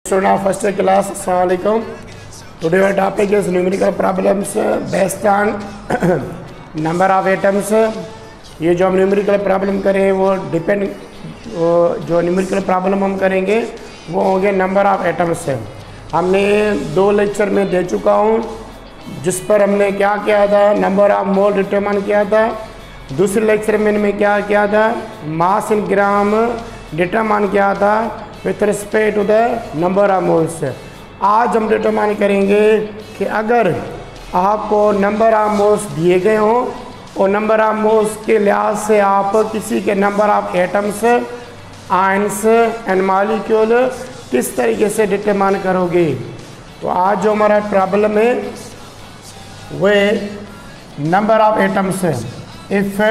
Student of first class, Assalamualaikum. Today our topic is numerical problems based on number of atoms. ये जो हम numerical problem करें वो depend जो numerical problem हम करेंगे वो होंगे नंबर ऑफ एटम्स से। हमने 2 लेक्चर में दे चुका हूँ जिस पर हमने क्या किया था, नंबर ऑफ मोल डिटरमाइन किया था। दूसरे लेक्चर में क्या किया था, मास इन ग्राम डिटरमाइन किया था with respect to the number of moles. आज हम डिटरमाइन करेंगे कि अगर आपको नंबर ऑफ मोल्स दिए गए हों और नंबर ऑफ मोल्स के लिहाज से आप किसी के number of atoms, ions and molecule किस तरीके से डिटरमाइन करोगे। तो आज जो हमारा प्रॉब्लम है वो नंबर ऑफ एटम्स है। If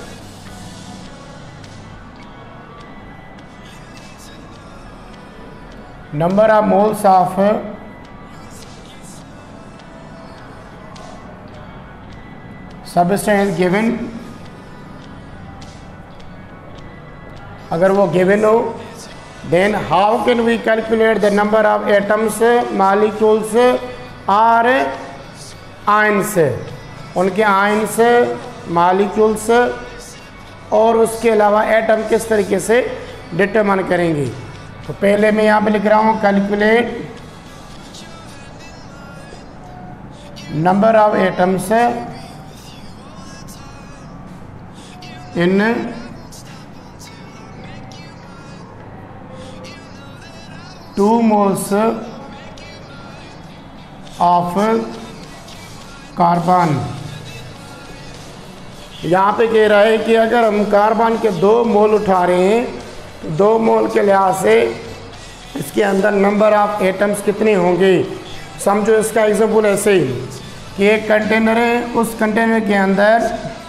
number of moles of substance is given, अगर वो given हो then how can we calculate the number of atoms, molecules or ions, उनके ions, molecules और उसके अलावा एटम किस तरीके से डिटरमाइन करेंगे। तो पहले मैं यहाँ पे लिख रहा हूँ calculate number of atoms in two moles of carbon. यहाँ पे कह रहा है कि अगर हम कार्बन के 2 मोल उठा रहे हैं, 2 मोल के लिहाज से इसके अंदर नंबर ऑफ एटम्स कितने होंगे। समझो इसका एग्जांपल ऐसे ही कि एक कंटेनर है, उस कंटेनर के अंदर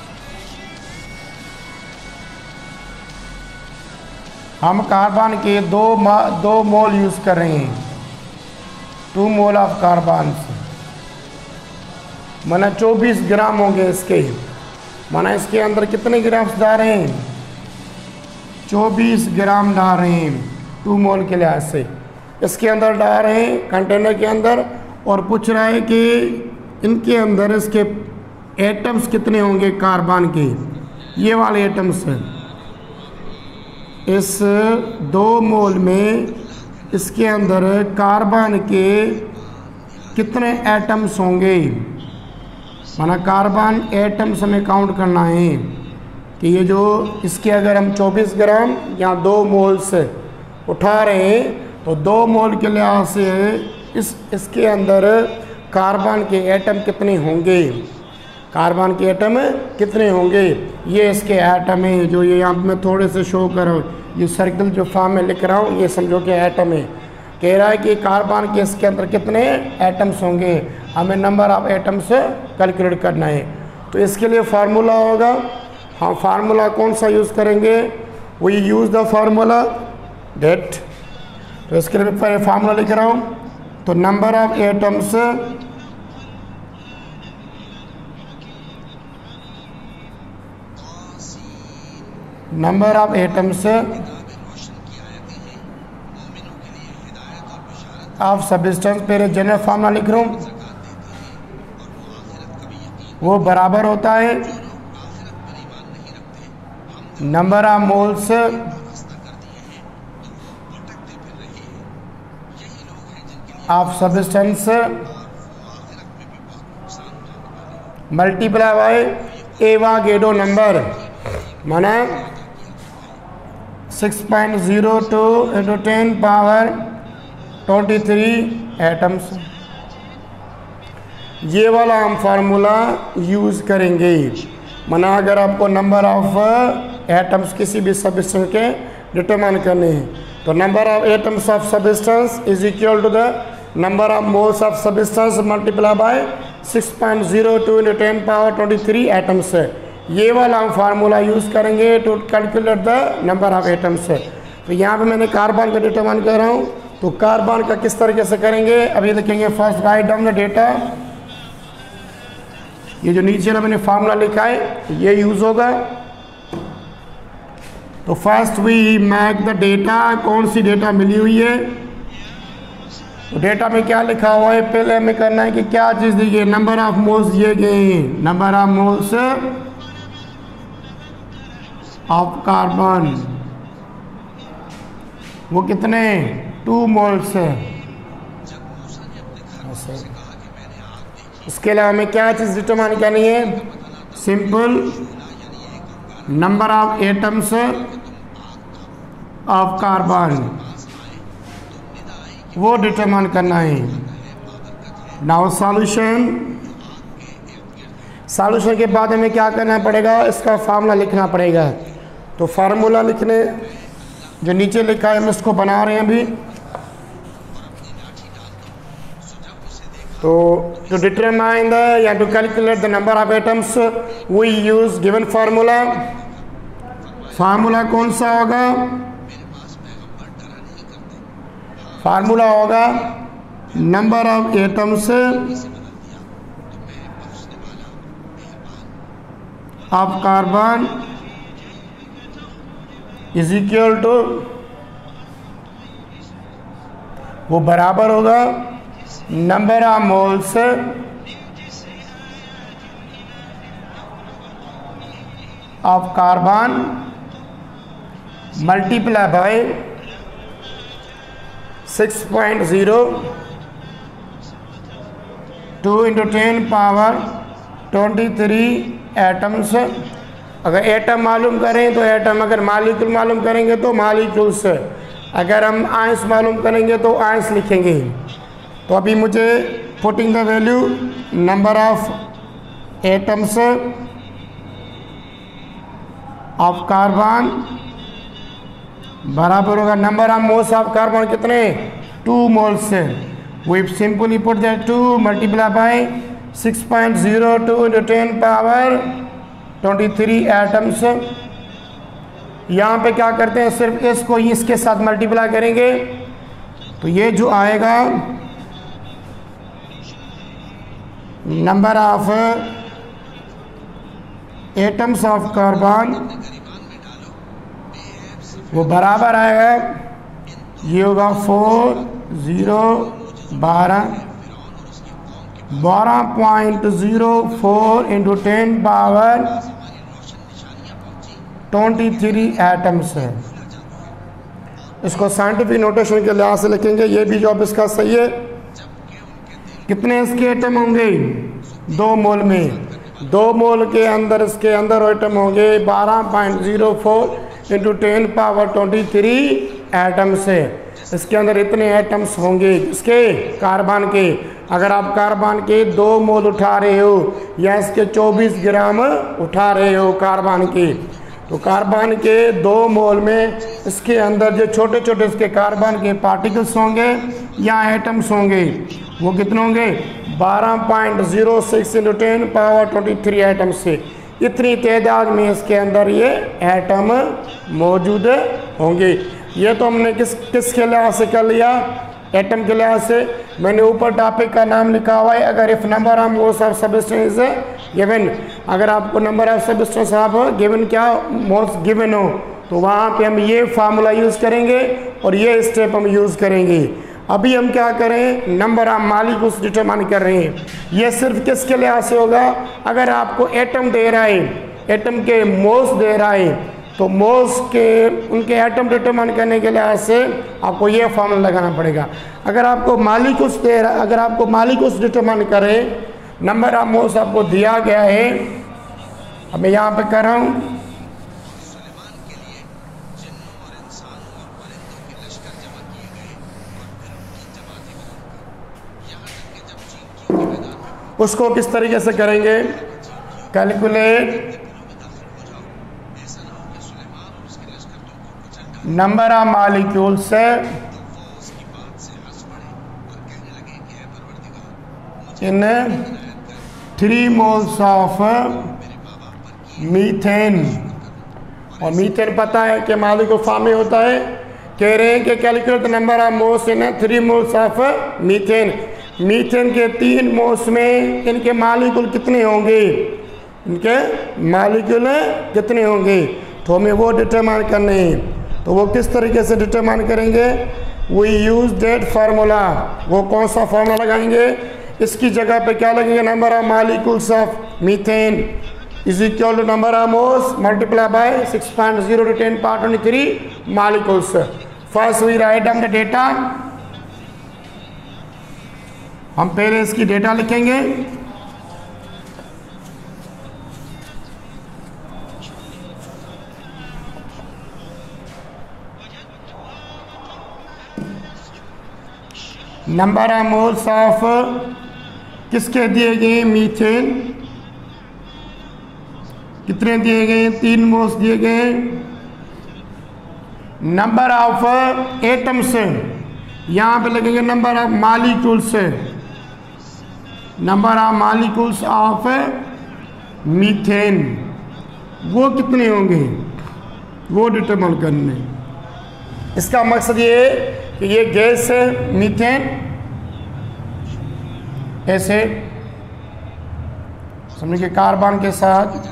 हम कार्बन के 2 मोल यूज़ कर रहे हैं, 2 मोल ऑफ कार्बन, माना 24 ग्राम होंगे इसके। माना इसके अंदर कितने ग्राम डाल रहे हैं, 24 ग्राम डाल रहे हैं 2 मोल के लिहाज से इसके अंदर डाल रहे हैं कंटेनर के अंदर। और पूछ रहा है कि इनके अंदर इसके एटम्स कितने होंगे कार्बन के, ये वाले एटम्स हैं। इस 2 मोल में इसके अंदर कार्बन के कितने एटम्स होंगे, माना कार्बन एटम्स हमें काउंट करना है कि ये जो इसके अगर हम 24 ग्राम या 2 मोल से उठा रहे हैं तो 2 मोल के लिहाज से इसके अंदर कार्बन के एटम कितने होंगे, कार्बन के एटम कितने होंगे। ये इसके एटम है जो ये यहाँ मैं थोड़े से शो कर रहा हूँ, ये सर्कल जो फॉर्म में लिख रहा हूँ ये समझो कि एटम है। कह रहा है कि कार्बन के इसके अंदर कितने एटम्स होंगे, हमें नंबर ऑफ एटम्स कैलकुलेट करना है। तो इसके लिए फार्मूला होगा, हम फार्मूला कौन सा यूज़ करेंगे, we use the formula that. तो इसके लिए पहले फार्मूला लिख रहा हूँ। तो number of atoms of substance, पहले जनरल फार्मूला लिख रहा हूँ, वो बराबर होता है number of moles of substance multiply by Avogadro number, माना 6.02 into 10 पावर 23 एटम्स। ये वाला हम फार्मूला यूज़ करेंगे। माना अगर आपको नंबर ऑफ एटम्स किसी भी सब्सटेंस के डिटरमाइन करने हैं तो number of atoms of substance is equal to the number of moles of substance multiply by 6.02 into 10 power 23 atoms. ये वाला हम फार्मूला यूज़ करेंगे to calculate the number of atoms. तो यहाँ पे मैंने कार्बन का डिटरमाइन कर रहा हूँ, तो कार्बन का किस तरीके से करेंगे अभी देखेंगे। First write down the data, ये जो नीचे मैंने फार्मूला लिखा है ये यूज़ होगा। तो first we make the data, कौन सी डेटा मिली हुई है, तो डेटा में क्या लिखा हुआ है, पहले हमें करना है कि क्या चीज़ दी गई, नंबर ऑफ मोल्स दिए गए, number of moles of carbon, वो कितने 2 मोल्स है। इसके अलावा हमें क्या चीज़ डिटरमाइन करनी है, simple number of atoms of carbon, वो डिटरमाइन करना है। नाउ सॉल्यूशन के बाद हमें क्या करना पड़ेगा, इसका फार्मूला लिखना पड़ेगा। तो फार्मूला लिखने जो नीचे लिखा है हम इसको बना रहे हैं अभी। तो टू डिटरमाइन द या to calculate the number of atoms we use given formula. Formula कौन सा होगा, फार्मूला होगा number of atoms of carbon is equal to, वो बराबर होगा number of moles of carbon multiply by 6.0 2 × 10 power 23 atoms. अगर atom मालूम करें तो एटम, अगर मालिक्यूल मालूम करेंगे तो मालिक्यूल्स, अगर हम आयंस मालूम करेंगे तो आयंस लिखेंगे। तो अभी मुझे putting the value number of atoms of carbon बराबर होगा number of moles of carbon कितने 2 मोल्स है। We simply put that 2 multiply by 6.02 × 10 power 23 atoms. यहाँ पे क्या करते हैं, सिर्फ इसको इसके साथ मल्टीप्लाई करेंगे तो ये जो आएगा number of atoms of carbon वो बराबर आएगा, ये होगा 4 0 12 12.04 × 10 पावर 23 एटम्स है। इसको साइंटिफिक नोटेशन के लिहाज से लिखेंगे, ये भी जॉब इसका सही है। कितने इसके एटम होंगे 2 मोल में, 2 मोल के अंदर इसके अंदर एटम होंगे 12.04 × 10 पावर 23 एटम्स है। इसके अंदर इतने एटम्स होंगे इसके कार्बन के। अगर आप कार्बन के 2 मोल उठा रहे हो या इसके 24 ग्राम उठा रहे हो कार्बन के, तो कार्बन के 2 मोल में इसके अंदर जो छोटे छोटे इसके कार्बन के पार्टिकल्स होंगे या एटम्स होंगे वो कितने होंगे 12.06 × 10 पावर 23 एटम्स से। इतनी तादाद में इसके अंदर ये एटम मौजूद होंगे। ये तो हमने किसके लिहाज से कर लिया, एटम के लिहाज से। मैंने ऊपर टॉपिक का नाम लिखा हुआ है, अगर if number of moles of substance given, अगर आपको number of substance of given क्या मोल्स गिवन हो तो वहाँ पे हम ये फार्मूला यूज़ करेंगे और ये स्टेप हम यूज़ करेंगे। अभी हम क्या करें, नंबर ऑफ मालिक्यूल्स डिटरमाइन कर रहे हैं। ये सिर्फ किसके लिहाज से होगा, अगर आपको एटम दे रहा है, एटम के मोल्स दे रहा है तो मोल्स के उनके एटम डिटरमाइन करने के लिहाज से आपको ये फार्मूला लगाना पड़ेगा। अगर आपको मालिक्यूल्स दे रहा, अगर आपको मालिक्यूल्स डिटरमाइन करें, नंबर ऑफ मोल्स आपको दिया गया है, अब मैं यहाँ पे कर रहा हूँ उसको किस तरीके से करेंगे, calculate number of molecules in 3 moles of methane. और मीथेन पता है कि मॉलिक्यूल फॉर्म में होता है। कह रहे हैं कि calculate number of moles in 3 moles of methane. Methane के 3 मोल्स में इनके मॉलिक्यूल कितने होंगे, इनके मॉलिक्यूल कितने होंगे, तो हमें वो डिटरमाइन करने हैं। तो वो किस तरीके से डिटरमाइन करेंगे, वी यूज दैट फार्मूला, वो कौन सा फार्मूला लगाएंगे, इसकी जगह पे क्या लगेंगे, number of molecules of methane is equal to number of moles multiply by 6.0 to 10 power 23 molecules. First we write down the data, हम पहले इसकी डेटा लिखेंगे। नंबर ऑफ मोल्स ऑफ किसके दिए गए, मीथेन, कितने दिए गए, 3 मोल्स दिए गए। नंबर ऑफ एटम्स, यहाँ पे लगेंगे number of molecules, number of molecules of methane, वो कितने होंगे वो डिटरमाइन करने। इसका मकसद ये है कि ये गैस है मीथेन, ऐसे समझ के कार्बन के साथ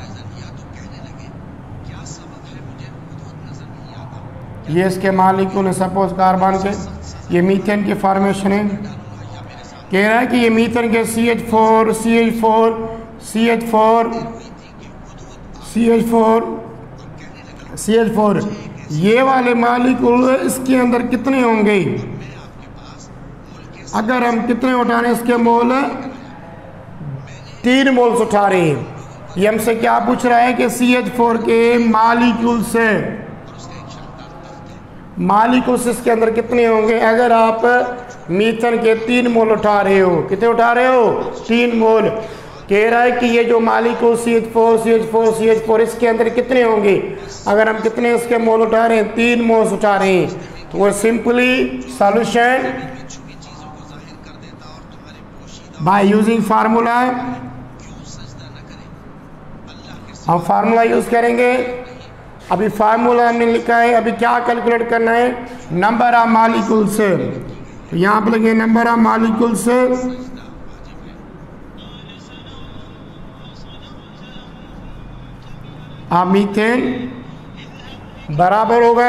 ये इसके मालिक्यूल है, सपोज कार्बन के, ये मीथेन की फॉर्मेशन है। कह रहा है कि ये मीथेन के CH4 CH4 CH4 CH4 CH4 ये वाले मालिक्यूल इसके अंदर कितने होंगे, अगर हम कितने उठा रहे हैं, इसके मोल 3 मोल्स उठा रहे हैं। ये हमसे क्या पूछ रहा है कि CH4 के मालिक्यूल्स इसके अंदर कितने होंगे, अगर आप मीथेन के 3 मोल उठा रहे हो, कितने उठा रहे हो, 3 मोल। कह रहा है कि ये जो मालिक्यूल CH4 CH4 CH4 इसके अंदर कितने होंगे, अगर हम कितने इसके मोल उठा रहे हैं, 3 मोल्स उठा रहे हैं। तो वो simply solution by using formula, हम फार्मूला यूज करेंगे। अभी फार्मूला हमने लिखा है, अभी क्या कैलकुलेट करना है, नंबर ऑफ मॉलिक्यूल्स। तो यहाँ पे लगे number of molecules of methane बराबर होगा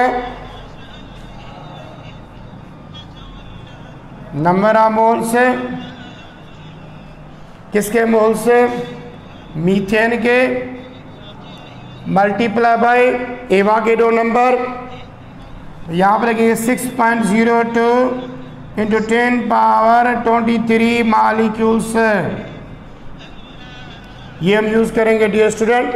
नंबर ऑफ मोल्स किसके, मोल्स मीथेन के, मल्टीप्लाई बाय एवोगाड्रो नंबर, यहाँ पर लगेंगे 6.02 इंटू 10 पावर 23 मॉलिक्यूल्स। ये हम यूज करेंगे dear student.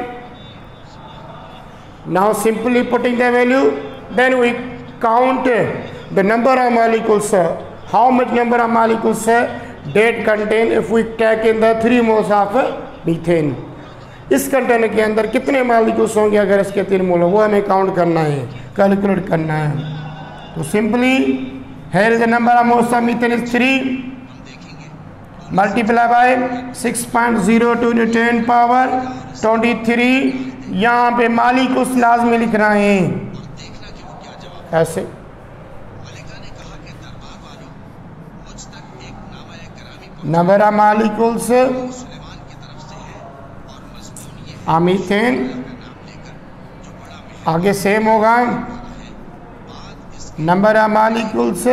Now simply putting the value, then we count the number of molecules, how much number of molecules that contain if we take in the 3 moles of methane. इस container के अंदर कितने molecules होंगे अगर इसके 3 मोल, वो हमें count करना है, कैलकुलेट करना है। तो simply here is the number of moles of methane is 3 multiply by 6.02 इंटू 10 पावर 23। यहाँ पे मॉलिक्यूल्स लाजमी लिख रहे हैं ऐसे। नंबर ऑफ मॉलिक्यूल्स मीथेन आगे सेम होगा, नंबर ऑफ मॉलिक्यूल्स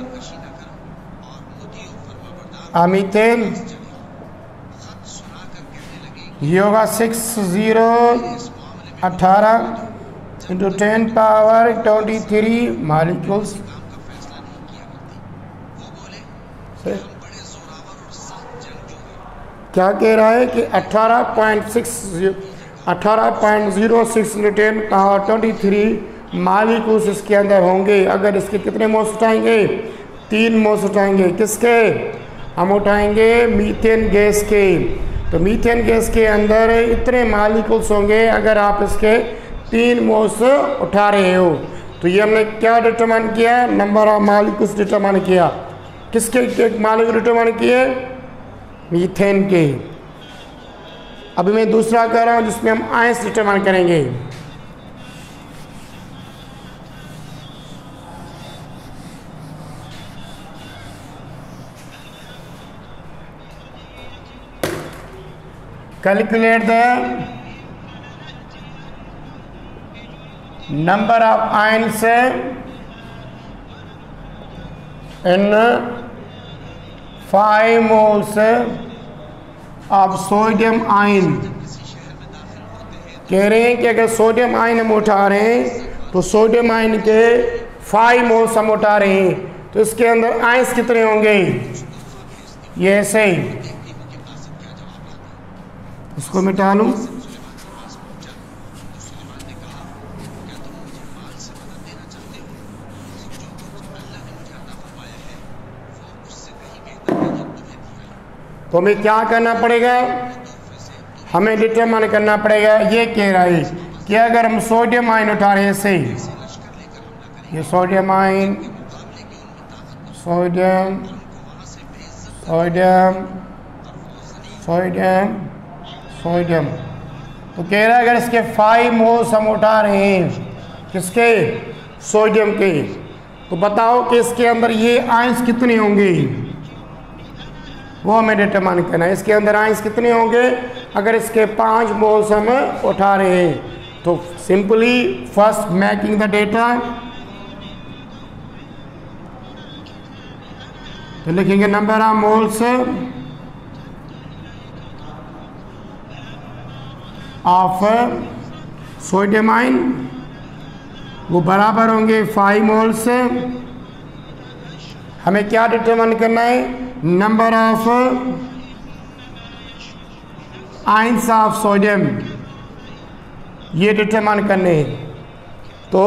मीथेन ये होगा 18 इंटू 10 पावर 23 मॉलिक्यूल्स। क्या कह रहा है कि 18.06 इंटू 10 पावर 23 मॉलिक्यूल्स इसके अंदर होंगे। अगर इसके कितने मोल्स उठाएंगे, 3 मोल्स उठाएंगे। किसके, हम उठाएंगे मीथेन गैस के। तो मीथेन गैस के अंदर इतने मॉलिक्यूल्स होंगे अगर आप इसके 3 मोल्स उठा रहे हो। तो ये हमने क्या डिटरमाइन किया, नंबर ऑफ मॉलिक्यूल्स डिटरमाइन किया। किसके मॉलिक्यूल डिटरमाइन किए, मीथेन के। अभी मैं दूसरा कर रहा हूँ जिसमें हम आयंस डिटरमाइन करेंगे। Calculate the number of ions in 5 moles of sodium ion. कह रहे हैं कि अगर सोडियम आयन हम उठा रहे हैं तो सोडियम आयन के 5 moles हम उठा रहे हैं, तो इसके अंदर आयंस कितने होंगे? ये ऐसे ही, इसको मिटा लूं। तो हमें क्या करना पड़ेगा? हमें डिटरमाइन करना पड़ेगा। ये कह रहा है कि अगर हम सोडियम आयन उठा रहे हैं ऐसे, ये sodium ion, sodium sodium sodium sodium, तो कह रहा है अगर इसके 5 moles हम उठा रहे हैं, किसके? सोडियम के, तो बताओ कि इसके अंदर ये आयंस कितने होंगे? वो हमें डिटरमाइन करना है। इसके अंदर आयंस कितने होंगे अगर इसके 5 moles हम उठा रहे हैं? तो simply first making the data, तो लिखेंगे number of moles of sodium ion, वो बराबर होंगे 5 moles। हमें क्या डिटरमाइन करना है? Number of ions of sodium, ये डिटरमाइन करने हैं। तो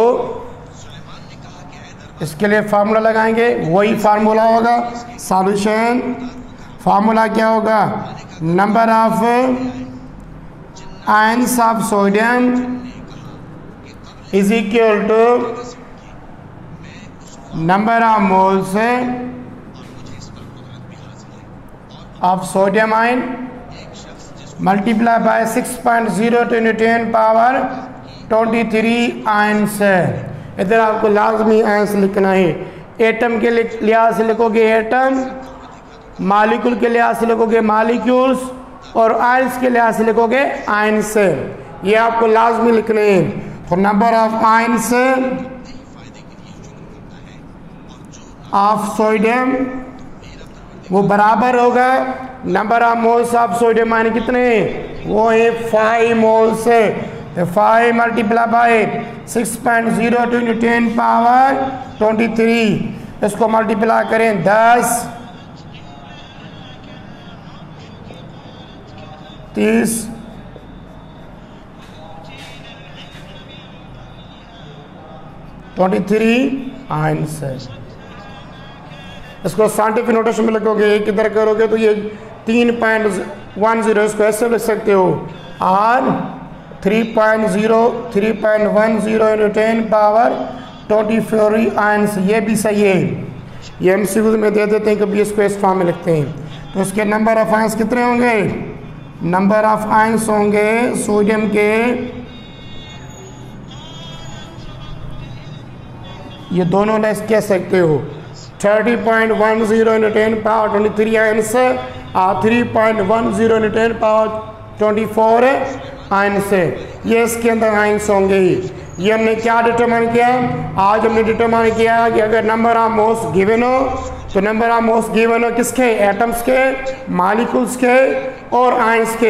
इसके लिए फार्मूला लगाएंगे, वही फार्मूला होगा सॉल्यूशन। फार्मूला क्या होगा? Number of ions of sodium is equal to number of moles of sodium ion multiply by 6.02 × 10⁻23 ions. इधर आपको लाजमी आयंस लिखना है। एटम के लिहाज से लिखोगे एटम, मालिक्यूल के लिहाज से लिखोगे मालिक्यूल्स, और आयंस के लिहाज से लिखोगे आयंस। ये आपको लाजमी लिखने हैं। तो number of ions of sodium वो बराबर होगा number of moles of sodium ion कितने? वो है 5 moles। तो 5 मल्टीप्लाई बाय 6.02 × 10⁻23, इसको मल्टीप्लाई करें 10, 30, 23 आयंस। इसको साइंटिफिक नोटेशन में लिखोगे, एक इधर करोगे तो ये 3.10, इसको ऐसे लिख सकते हो R 3.10 × 10⁻24 आयंस। ये भी सही है, ये MCQ में दे देते हैं, कभी इसको इस फॉर्म में लिखते हैं। तो इसके नंबर ऑफ आयंस कितने होंगे? नंबर ऑफ आयंस होंगे सोडियम के, ये दोनों लेस कह सकते हो 30.10 × 10⁻23 आयंस और 3.10 × 10⁻24 आयंस। ये इसके अंदर आयंस होंगे। ये हमने क्या डिटरमाइन किया? आज हमने डिटरमाइन किया कि अगर नंबर ऑफ मोल्स गिवन हो, तो नंबर ऑफ मोल्स गिवन हो किसके? एटम्स के, मालिक्यूल्स के और आयंस के।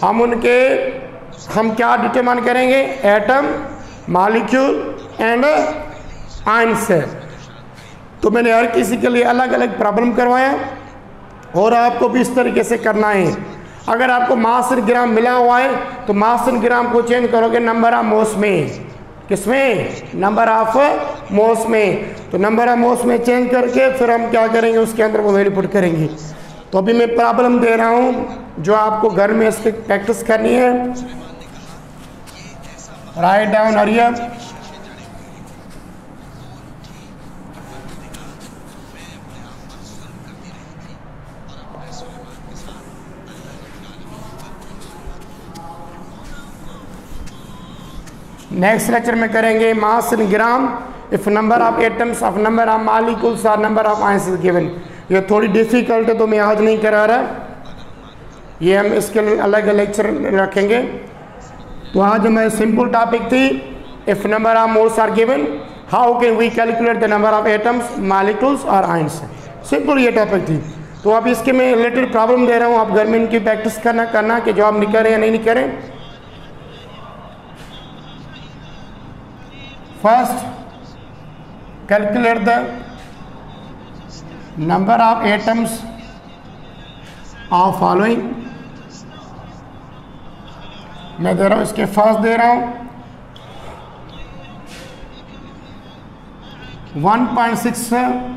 हम क्या डिटरमाइन करेंगे? Atom, molecule and ions. तो मैंने हर किसी के लिए अलग अलग प्रॉब्लम करवाया और आपको भी इस तरीके से करना है। अगर आपको मास इन ग्राम मिला हुआ है तो मास इन ग्राम को चेंज करोगे नंबर ऑफ मोल्स में। किसमें? नंबर ऑफ मोल्स में। तो नंबर ऑफ मोल्स में चेंज करके फिर हम क्या करेंगे? उसके अंदर वो वैल्यू पुट करेंगे। तो अभी मैं प्रॉब्लम दे रहा हूँ जो आपको घर में इसकी प्रैक्टिस करनी है। राइट डाउन हरिया। नेक्स्ट लेक्चर में करेंगे mass in gram if number of atoms of number of molecules और number of ions is given. ये थोड़ी डिफिकल्ट है तो मैं आज नहीं करा रहा, ये हम इसके लिए अलग अलग लेक्चर रखेंगे। तो आज हमारी सिंपल टॉपिक थी if number of moles are given how can we calculate the number of atoms, molecules और आयंस। सिंपल ये टॉपिक थी। तो अब इसके मैं रिलेटेड प्रॉब्लम दे रहा हूँ, आप घर में इनकी प्रैक्टिस करना कि जवाब निकले या नहीं करें। First, calculate the number of atoms of following. मैं दे रहा हूँ, इसके फर्स्ट दे रहा हूँ 1.6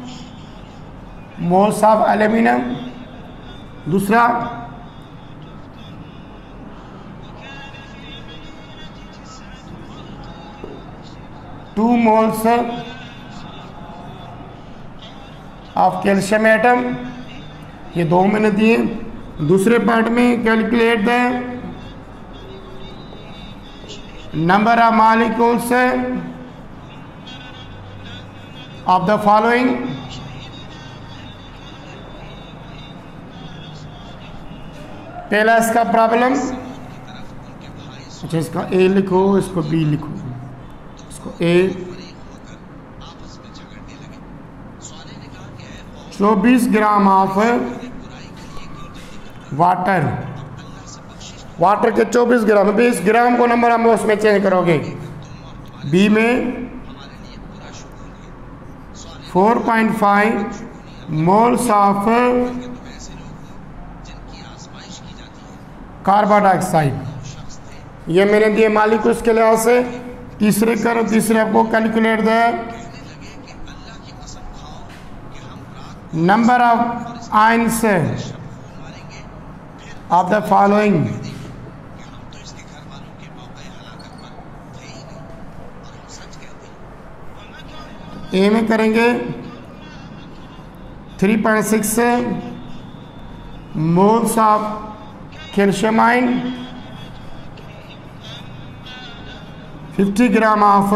मोल्स ऑफ एल्यूमिनियम, दूसरा 2 मोल्स ऑफ कैल्शियम एटम, ये दो मैंने दिए। दूसरे पार्ट में calculate the number of molecules of the following. पहला इसका प्रॉब्लम, अच्छा इसका ए लिखो, इसको बी लिखो, इसको A 24 gram of water, water के 24 ग्राम, 20 ग्राम को नंबर ऑफ मोल्स में चेंज करोगे। बी में 4.5 मोल्स ऑफ कार्बन डाइऑक्साइड, ये मैंने दिए मॉलिक्यूल्स के लिहाज से। तीसरे करो, तीसरे आपको calculate the number of ions of the following. A में करेंगे 3.6 moles of calcium ion, 50 gram of,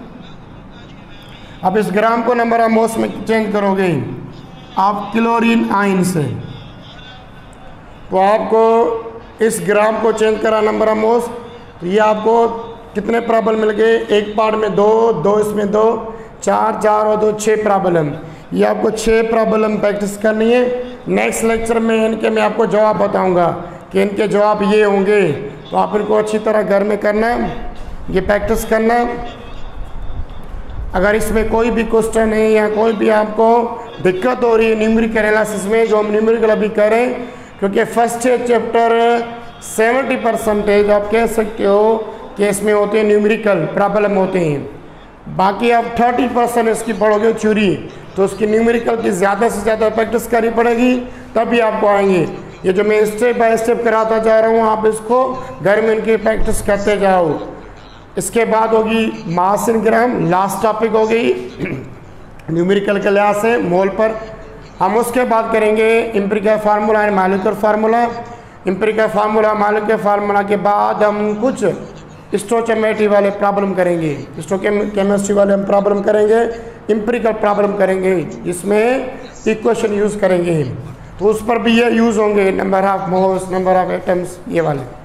अब इस ग्राम को नंबर ऑफ मोल्स में चेंज करोगे आप क्लोरीन आयन से, तो आपको इस ग्राम को चेंज करा नंबर ऑफ मोल्स, तो ये आपको कितने प्रॉब्लम मिल गए, एक पार्ट में 2 इसमें 2, 4 और 2 6 प्रॉब्लम। ये आपको 6 प्रॉब्लम प्रैक्टिस करनी है। नेक्स्ट लेक्चर में इनके मैं आपको जवाब बताऊंगा कि इनके जवाब ये होंगे, तो आप इनको अच्छी तरह घर में करना, ये प्रैक्टिस करना। अगर इसमें कोई भी क्वेश्चन है या कोई भी आपको दिक्कत हो रही है न्यूमेरिकल एनालिसिस में, जो हम न्यूमेरिकल अभी करें, क्योंकि फर्स्ट चैप्टर 70% आप कह सकते हो कि इसमें होते हैं न्यूमेरिकल प्रॉब्लम होते हैं, बाकी आप 30% इसकी पढ़ोगे थ्योरी, तो उसकी न्यूमेरिकल की ज़्यादा से ज़्यादा प्रैक्टिस करनी पड़ेगी, तभी आपको आएंगे। ये जो मैं स्टेप बाय स्टेप कराता जा रहा हूँ, आप इसको घर में इनकी प्रैक्टिस करते जाओ। इसके बाद होगी मास इन ग्राम, लास्ट टॉपिक हो गई न्यूमेरिकल के लिहाज से मोल पर। हम उसके बाद करेंगे empirical formula and molecular formula. Empirical formula molecular formula के बाद हम कुछ स्टोइकोमेट्री वाले प्रॉब्लम करेंगे, स्टोइकोकेमिस्ट्री वाले हम प्रॉब्लम करेंगे, एम्पिरिकल प्रॉब्लम करेंगे, जिसमें इक्वेशन यूज़ करेंगे, तो उस पर भी ये यूज़ होंगे, number of moles, number of atoms, ये वाले।